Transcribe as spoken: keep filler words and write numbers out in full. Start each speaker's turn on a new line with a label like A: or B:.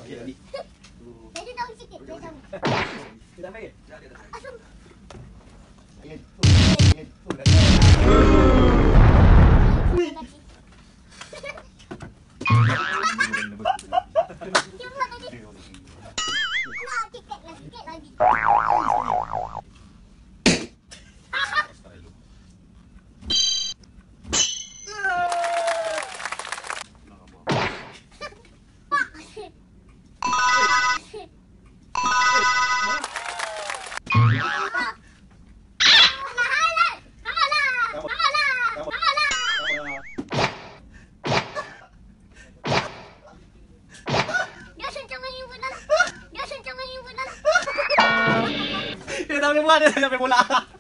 A: Okey tadi.
B: Saya tahu sikit, saya tahu.
A: Dia dah main? Dah, dia dah.
B: Asum.
C: Ayat tu. Ayat tu dah.
B: Dia buat tadi. Nak sikit lagi, sikit lagi.
A: Dia tak boleh buat, dia tak boleh bola.